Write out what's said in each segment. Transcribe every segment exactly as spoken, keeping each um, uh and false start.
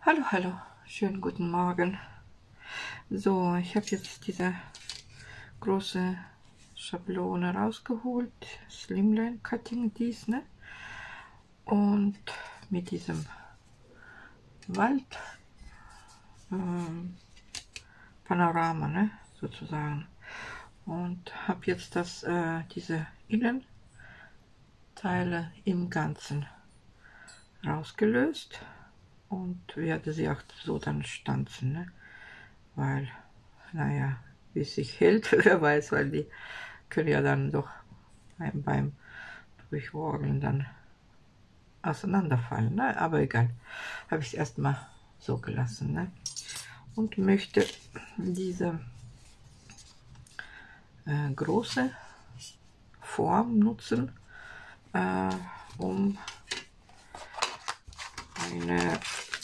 Hallo, hallo, schönen guten Morgen. So, ich habe jetzt diese große Schablone rausgeholt, Slimline Cutting dies, ne? Und mit diesem Wald ähm, Panorama, ne, sozusagen. Und habe jetzt das, äh, diese Innenteile im Ganzen rausgelöst und werde sie auch so dann stanzen, ne? Weil, naja, wie es sich hält, wer weiß, weil die können ja dann doch beim, beim Durchworgeln dann auseinanderfallen, ne? Aber egal, habe ich es erstmal so gelassen, ne? Und möchte diese äh, große Form nutzen, äh, um eine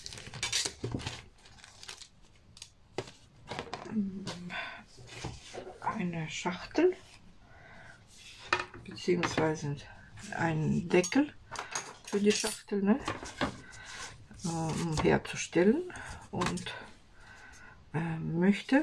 eine Schachtel beziehungsweise einen Deckel für die Schachtel, ne, um herzustellen, und äh, möchte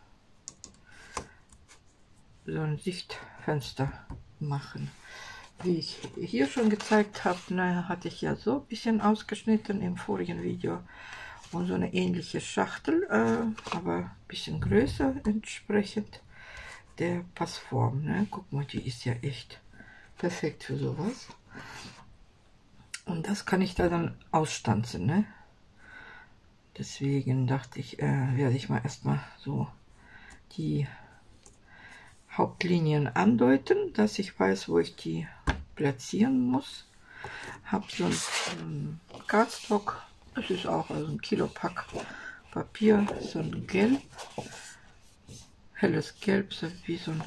so ein Sichtfenster machen. Wie ich hier schon gezeigt habe, ne, hatte ich ja so ein bisschen ausgeschnitten im vorigen Video und so eine ähnliche Schachtel, äh, aber ein bisschen größer entsprechend der Passform, ne? Guck mal, die ist ja echt perfekt für sowas. Und das kann ich da dann ausstanzen, ne? Deswegen dachte ich, äh, werde ich mal erstmal so die Hauptlinien andeuten, dass ich weiß, wo ich die platzieren muss. Habe so ein Cardstock, das ist auch also ein Kilopack Papier, so ein Gelb, helles Gelb, so wie so ein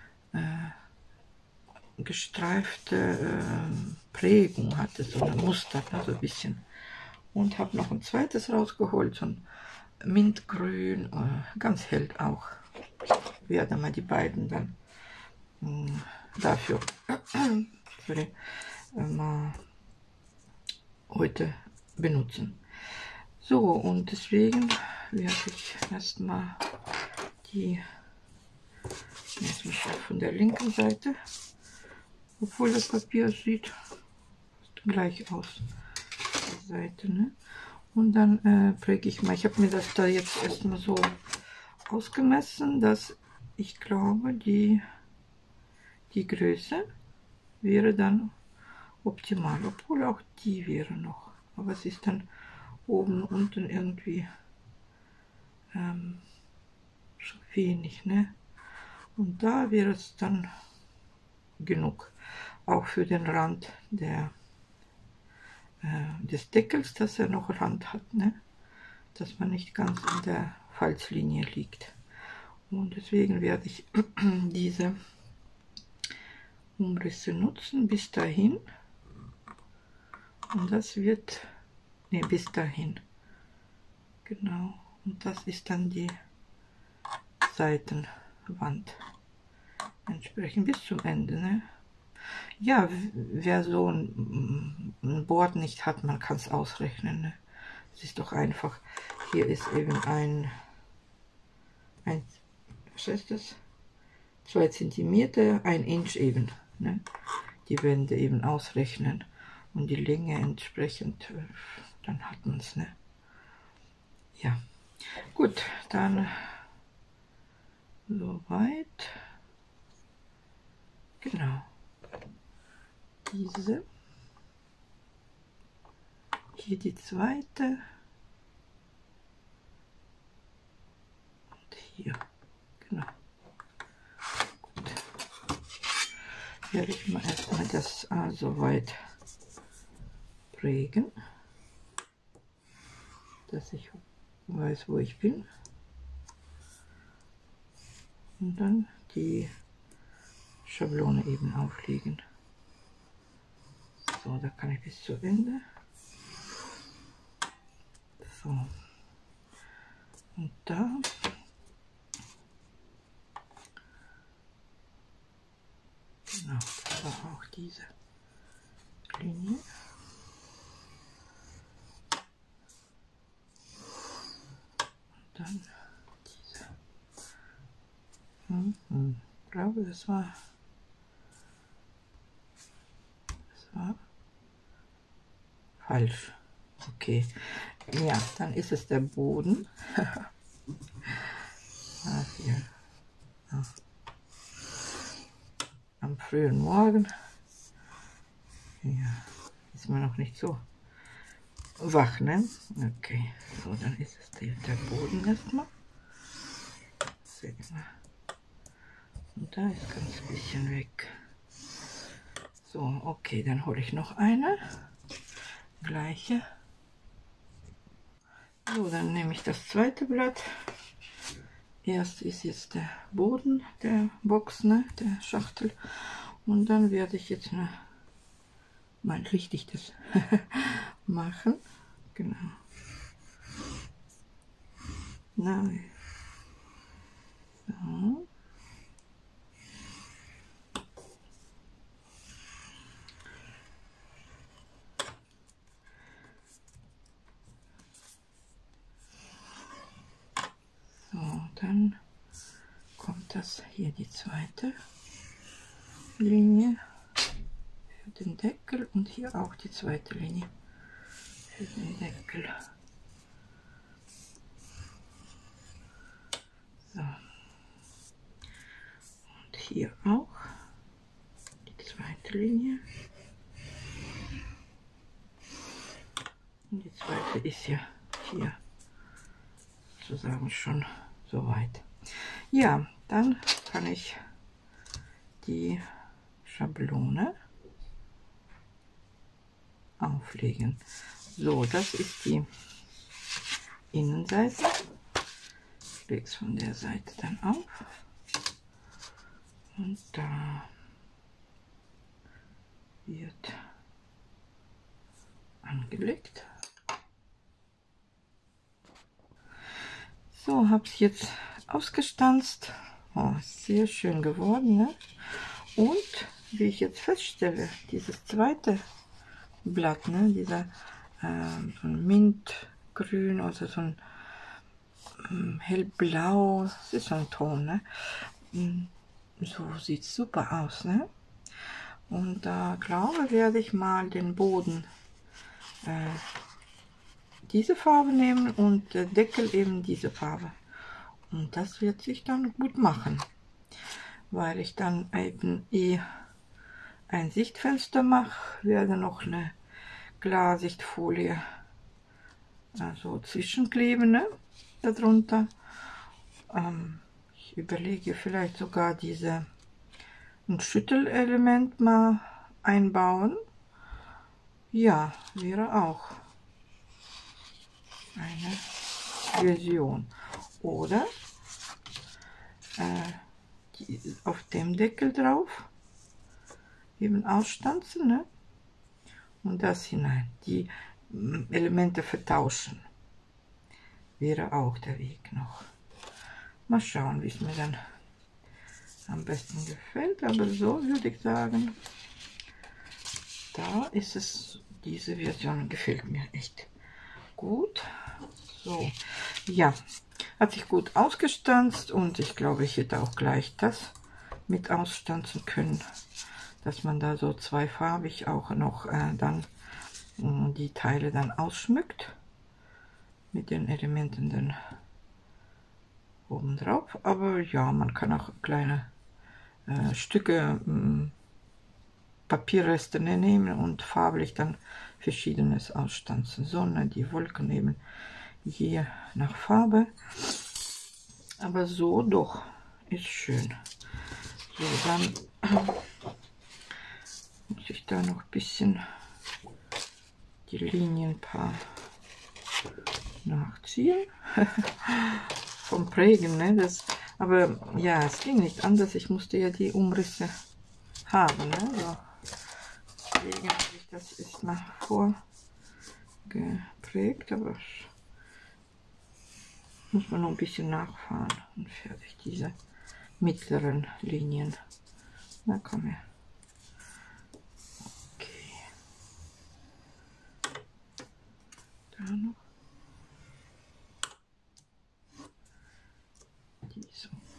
äh, gestreifte äh, Prägung hatte, so ein Muster, ne, so ein bisschen. Und habe noch ein zweites rausgeholt, so ein Mintgrün, äh, ganz hell auch. Ich werde mal die beiden dann mh, dafür sorry, äh, mal heute benutzen. So, und deswegen werde ich erstmal die, jetzt mal von der linken Seite, obwohl das Papier sieht gleich aus, die Seite, ne? Und dann äh, präge ich mal, ich habe mir das da jetzt erstmal so ausgemessen, dass ich glaube, die, die Größe wäre dann optimal, obwohl auch die wäre noch, aber es ist dann oben, unten irgendwie ähm, so wenig, ne? Und da wäre es dann genug, auch für den Rand der, äh, des Deckels, dass er noch Rand hat, ne? Dass man nicht ganz in der Falzlinie liegt. Und deswegen werde ich diese Umrisse nutzen bis dahin. Und das wird, ne, bis dahin. Genau. Und das ist dann die Seitenwand. Entsprechend bis zum Ende, ne? Ja, wer so ein, ein Board nicht hat, man kann es ausrechnen, ne? Es ist doch einfach. Hier ist eben ein, ein was heißt das? zwei Zentimeter, ein Inch eben, ne? Die Wände eben ausrechnen und die Länge entsprechend, dann hat man es, ne? Ja, gut, dann soweit. Genau. Diese. Hier die zweite. Und hier. Genau. Gut. Werde ich mal erstmal das äh, soweit prägen, dass ich weiß, wo ich bin. Und dann die Schablone eben auflegen. So, da kann ich bis zu Ende. So. Und da genau, das war auch diese Linie. dann diese. Hm, hm. Ich glaube, das war, das war falsch. Okay, ja, dann ist es der Boden. Ah, hier. Ah. Am frühen Morgen. Ja, ist man noch nicht so wach, ne? Okay, so, dann ist es der, der Boden erstmal. Und da ist ganz bisschen weg. So, okay, dann hole ich noch eine. Gleiche. So, dann nehme ich das zweite Blatt. Erst ist jetzt der Boden der Box, ne, der Schachtel. Und dann werde ich jetzt ne, mal richtig das machen. Genau. Na, so. So, dann kommt das hier die zweite Linie für den Deckel und hier auch die zweite Linie für den Deckel. So. Und hier auch die zweite Linie. Und die zweite ist ja hier sozusagen schon soweit. Ja, dann kann ich die Schablone auflegen. So, das ist die Innenseite. Ich lege es von der Seite dann auf. Und da wird angelegt. So, habe ich jetzt ausgestanzt. Oh, sehr schön geworden, ne? Und wie ich jetzt feststelle, dieses zweite Blatt, ne, dieser äh, so ein Mintgrün, also so ein ähm, hellblau, das ist so ein Ton, ne? So sieht es super aus, ne? Und da äh, glaube werde ich mal den Boden äh, diese Farbe nehmen und der Deckel eben diese Farbe. Und das wird sich dann gut machen, weil ich dann eben eh ein Sichtfenster mache, werde noch eine Klarsichtfolie also zwischenkleben, ne, darunter. Ähm, ich überlege vielleicht sogar diese ein Schüttelelement mal einbauen. Ja, wäre auch eine Version. Oder äh, die, auf dem Deckel drauf eben ausstanzen, ne? Und das hinein. Die Elemente vertauschen. Wäre auch der Weg noch. Mal schauen, wie es mir dann am besten gefällt. Aber so würde ich sagen, da ist es, diese Version gefällt mir echt gut. So, ja, hat sich gut ausgestanzt und ich glaube, ich hätte auch gleich das mit ausstanzen können, dass man da so zweifarbig auch noch äh, dann äh, die Teile dann ausschmückt mit den Elementen dann oben drauf. Aber ja, man kann auch kleine äh, Stücke äh, Papierreste nehmen und farblich dann verschiedenes ausstanzen. So, ne, die Wolken eben hier nach Farbe, aber so doch ist schön. So, dann muss ich da noch ein bisschen die Linien paar nachziehen vom Prägen, ne? Das, aber ja, es ging nicht anders. Ich musste ja die Umrisse haben, ne? So. Deswegen habe ich das jetzt mal vorgeprägt, aber muss man noch ein bisschen nachfahren und fertig diese mittleren Linien. Na komm her. Okay. Da noch.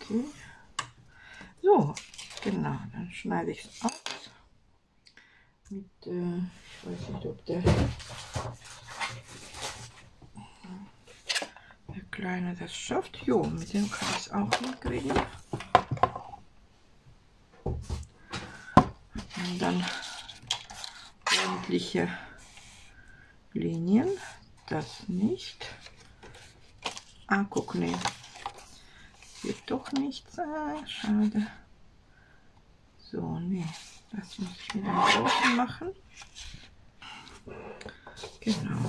Okay. So, genau, dann schneide ich es aus. Mit, äh, ich weiß nicht, ob der, der Kleine das schafft. Jo, mit dem kann ich es auch hinkriegen. Und dann ordentliche Linien. Das nicht. Ah, guck, nee. Wird doch nichts. Ah, schade. So, nee. Das muss ich mit dem Großen machen. Genau.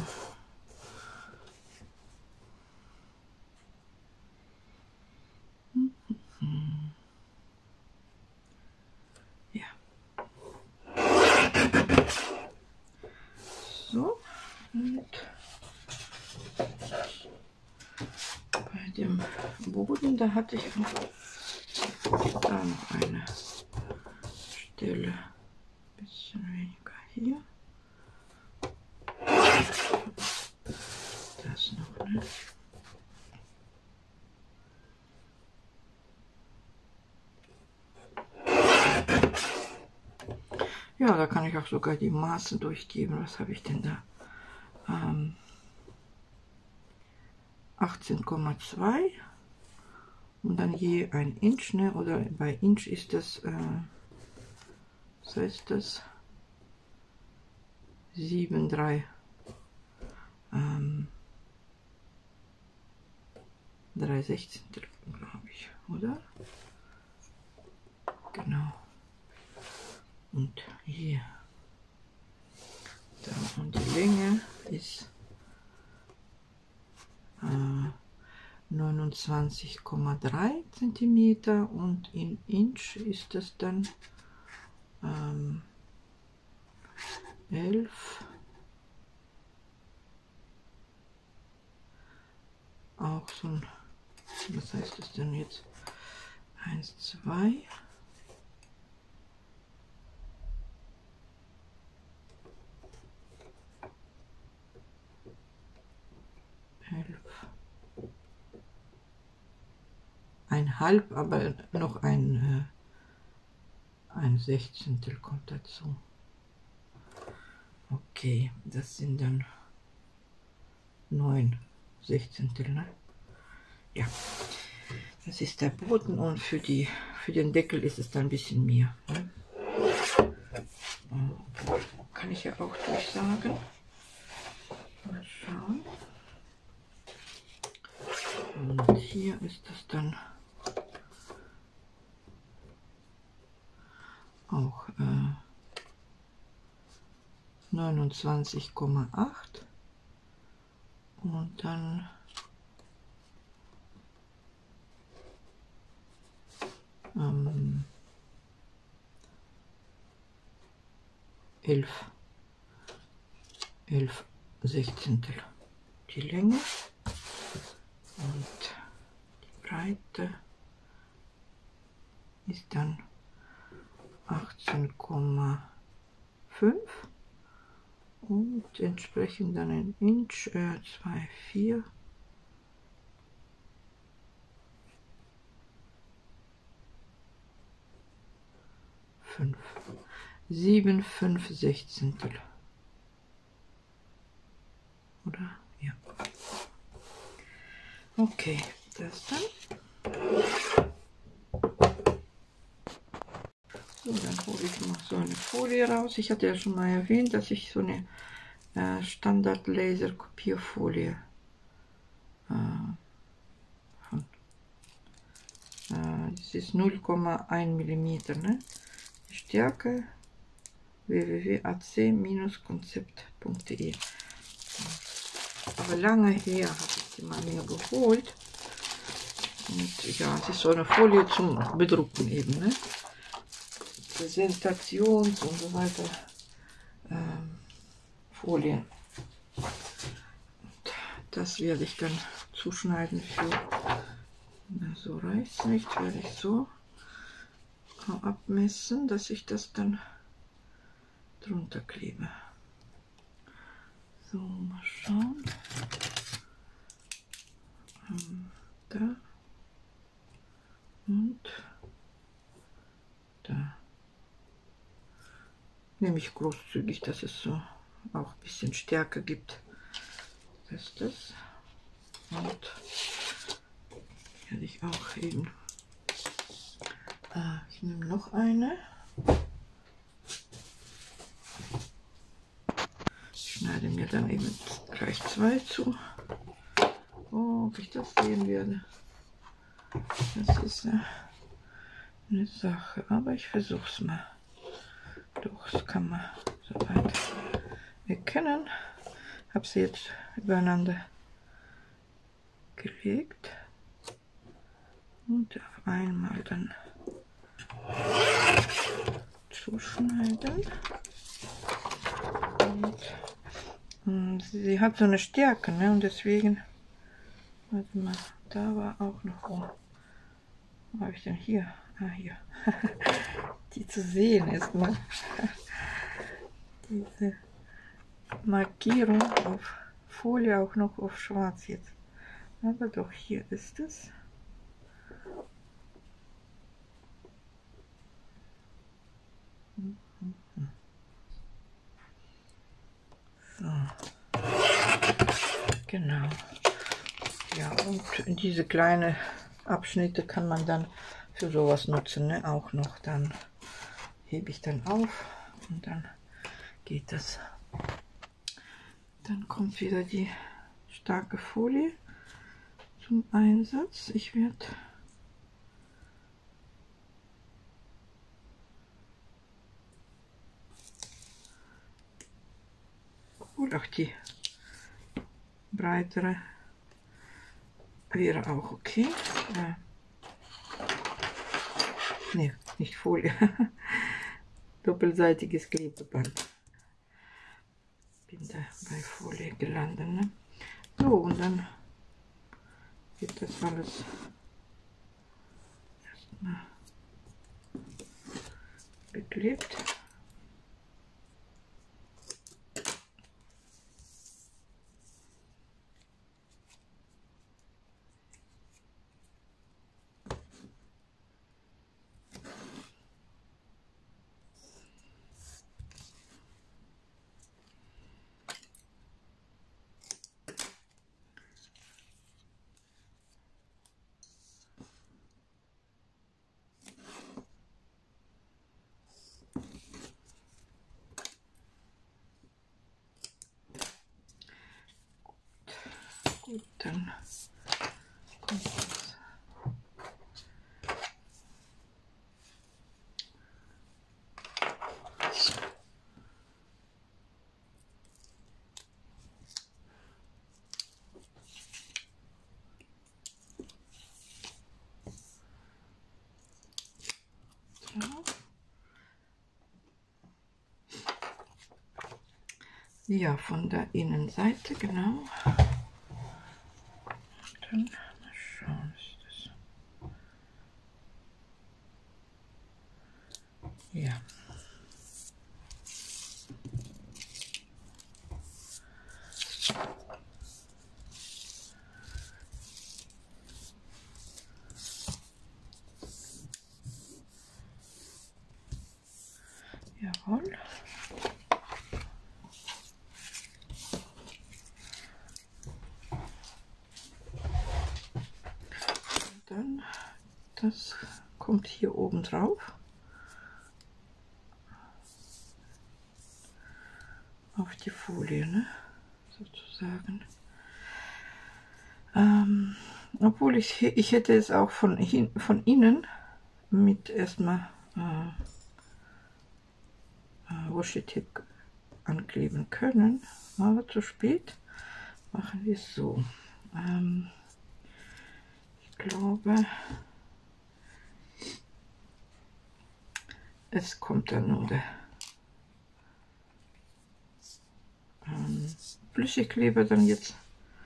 Ja. So. Und bei dem Boden, da hatte ich noch, da noch eine Stelle. Ein bisschen weniger hier. Das noch, ne? Ja, da kann ich auch sogar die Maße durchgeben. Was habe ich denn da? Ähm, achtzehn Komma zwei und dann je ein Inch, ne? Oder bei Inch ist das, äh, was heißt das? sieben Komma drei. Ähm, drei Sechzehntel, glaube ich, oder? Genau. Und hier. Da, und die Länge ist äh, neunundzwanzig Komma drei Zentimeter und in Inch ist das dann ähm, elf. Auch so ein, was heißt das denn jetzt? eins, zwei. elf. Ein halb, aber noch ein, äh, ein Sechzehntel kommt dazu. Okay, das sind dann neun Sechzehntel, ne? Ja, das ist der Boden und für, die, für den Deckel ist es dann ein bisschen mehr. Ne? Kann ich ja auch durchsagen. Mal schauen. Und hier ist das dann auch äh, neunundzwanzig Komma acht und dann ähm, elf, elf Sechzehntel die Länge und die Breite ist dann achtzehn Komma fünf und entsprechend dann ein Inch äh, zwei Komma vier. fünf, sieben, fünf Sechzehntel. Oder? Ja. Okay, das dann. So, dann hole ich mal so eine Folie raus. Ich hatte ja schon mal erwähnt, dass ich so eine äh, Standard Laser Kopierfolie äh, von, äh, das ist null Komma eins Millimeter, ne? Die Stärke w w w punkt a c Bindestrich konzept punkt de. Aber lange her habe ich sie mal mir geholt. Und ja, es ist so eine Folie zum Bedrucken eben, ne? Präsentations- und so weiter ähm, Folien. Und das werde ich dann zuschneiden für, na, so reicht es nicht, werde ich so abmessen, dass ich das dann drunter klebe. So, mal schauen. Ähm, da. nehme ich großzügig, dass es so auch ein bisschen Stärke gibt. Das ist das. Und werde ich auch eben. Ah, ich nehme noch eine. Ich schneide mir dann eben gleich zwei zu. Oh, ob ich das sehen werde. Das ist eine, eine Sache, aber ich versuche es mal. Doch, das kann man soweit erkennen. Habe sie jetzt übereinander gelegt und auf einmal dann zuschneiden. Und, und sie hat so eine Stärke, ne? Und deswegen, warte mal, da war auch noch, oh, wo habe ich denn hier? Ah, hier. Die zu sehen erstmal. Diese Markierung auf Folie, auch noch auf schwarz jetzt. Aber doch, hier ist es. So. Genau. Ja, und diese kleinen Abschnitte kann man dann für sowas nutzen, ne? Auch noch. Dann hebe ich dann auf und dann geht das. Dann kommt wieder die starke Folie zum Einsatz. Ich werde oder auch die breitere wäre auch okay. Ja. Nee, nicht Folie. Doppelseitiges Klebeband. Bin da bei Folie gelandet. Ne? So, und dann wird das alles erstmal beklebt. Gut, dann kommt das. So. Ja, von der Innenseite, genau. Dann mal schauen, ist das. Ja. Jawohl. Und dann, das kommt hier oben drauf. Auf die Folie, ne? Sozusagen. Ähm, obwohl ich, ich hätte es auch von, hin, von innen mit erstmal äh, äh, Washi-Tape ankleben können, aber zu spät. Machen wir es so. Ähm, ich glaube, es kommt dann nur der ähm, Flüssigkleber dann jetzt.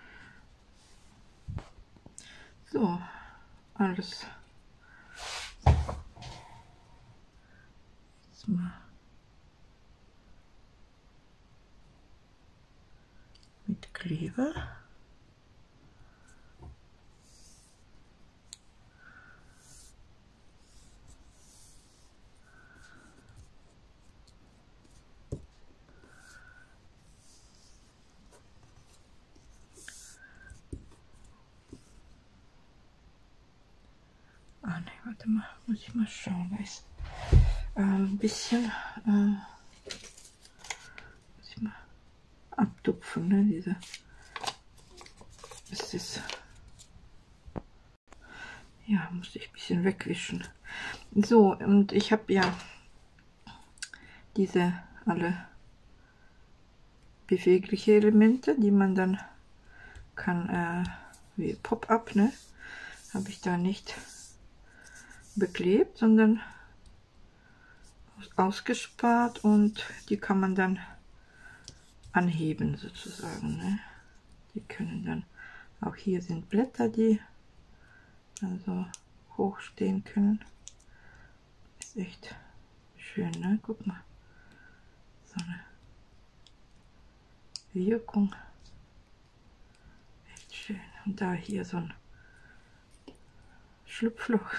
So, alles jetzt mal mit Kleber. warte mal, muss ich mal schauen, da ist äh, ein bisschen, äh, muss ich mal abtupfen, ne, diese, ist das, ja, muss ich ein bisschen wegwischen. So, und ich habe ja diese alle bewegliche Elemente, die man dann kann, äh, wie Pop-up, ne, habe ich da nicht beklebt, sondern ausgespart, und die kann man dann anheben sozusagen, ne? Die können dann, auch hier sind Blätter, die dann so hoch stehen können. Ist echt schön, ne? Guck mal, so eine Wirkung, echt schön. Und da hier so ein Schlupfloch.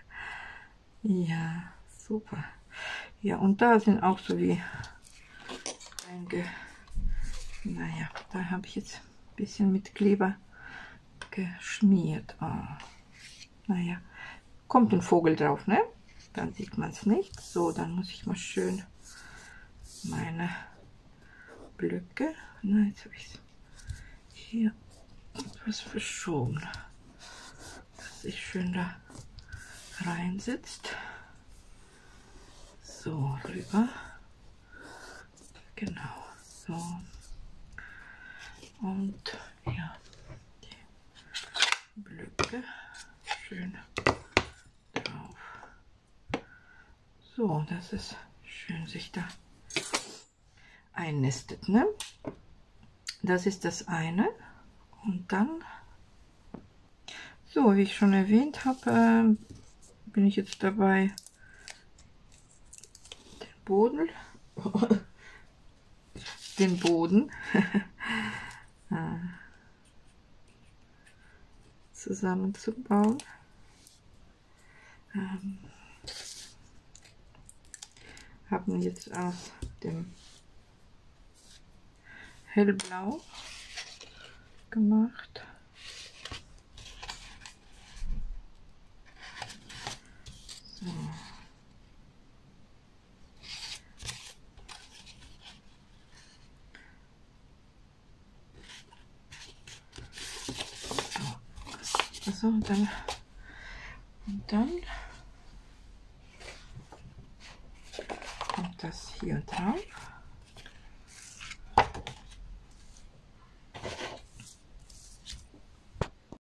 Ja, super. Ja, und da sind auch so wie einge... Naja, da habe ich jetzt ein bisschen mit Kleber geschmiert. Oh. Naja, kommt ein Vogel drauf, ne? Dann sieht man es nicht. So, dann muss ich mal schön meine Blöcke... Na, jetzt habe ich hier etwas verschoben, dass sich schön da reinsetzt. So, rüber. Genau, so. Und ja, die Blöcke schön drauf. So, dass es schön sich da einnistet, ne? Das ist das eine. Und dann, so wie ich schon erwähnt habe, äh, bin ich jetzt dabei, den Boden, den Boden zusammenzubauen. Ähm, haben jetzt aus dem Hellblau gemacht. So. So, und dann und dann kommt das hier drauf.